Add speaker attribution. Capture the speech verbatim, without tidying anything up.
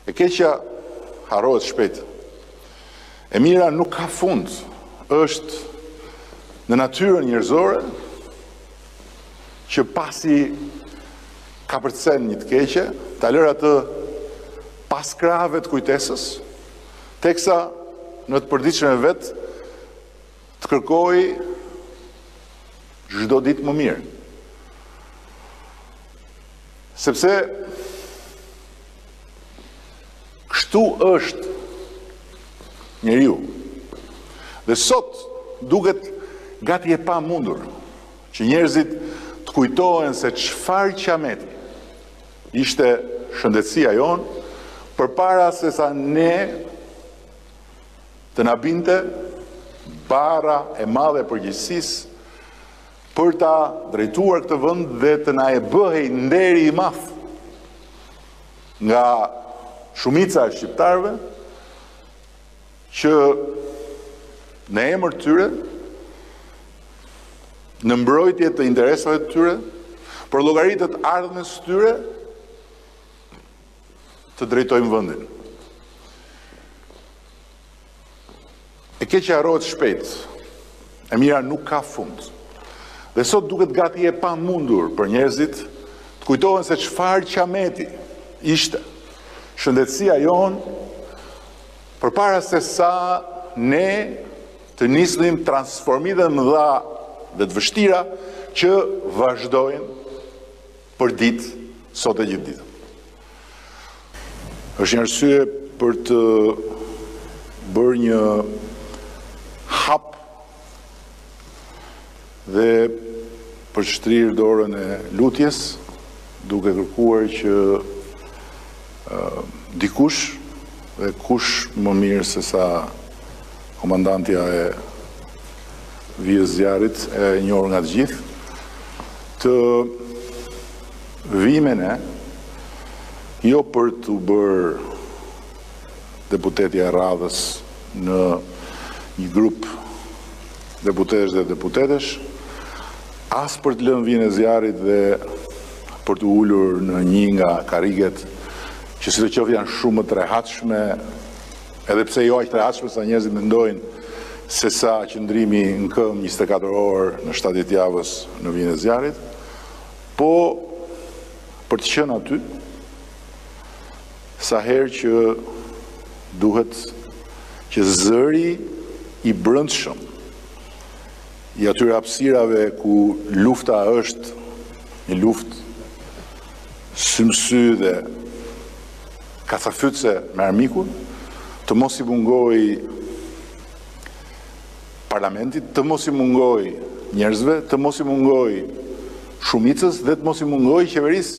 Speaker 1: E keqja harrohet shpejt. E mira nuk ka fund, është në natyrën njerëzore që pasi ka përcen një të keqe, ta lërë atë pas krahave të kujtesës, teksa në të përditshme vetë të kërkoj çdo ditë më mirë. Sepse kështu është njeriu. Dhe sot duket gati e pa mundur që njerëzit të kujtohen se çfarë qameti ishte shëndetësia jonë, përpara se sa ne të na binte bara e madhe e përgjegjësisë për ta drejtuar këtë vend dhe të na e bëhej nderi i madh nga shumica e shqiptarëve që në emër të tyre, në mbrojtje të interesave të tyre, për llogaritë të ardhmës së tyre, të drejtojmë vendin. E keqja harrohet shpejt. E mira nuk ka fund. Dhe sot duket gati e pa mundur për njerëzit të kujtohen se çfarë qameti ishte shëndetësia jonë përpara se sa ne të nisnim transformime mëdha dhe të vështira që vazhdojnë për ditë sot e gjithë ditën. Është një arsye për të bërë një hap dhe për të shtrirë dorën e lutjes, duke kërkuar që uh, dikush dhe kush më mirë se sa komandantja e vijës zjarit e njohur nga të gjithë, të vimene jo për të bërë deputetja e radhës në një grup deputetesh dhe deputetesh, as për të lënë vijën e zjarit dhe për të ulur në një nga karriget që sidoqoftë janë shumë të rehatshme, edhe pse jo aq të rehatshme sa njerëzit mendojnë se sa qëndrimi në këmbë njëzet e katër orë në shtatë ditë javës në vijën e zjarit, po për të qenë aty sa herë që duhet që zëri i brendshëm i atyre hapësirave ku lufta është një luftë symsy dhe kacafytse me armikun, të mos i mungoj parlamentit, të mos i mungoj njerëzve, të mos i mungoj shumicës dhe të mos i mungoj qeverisë.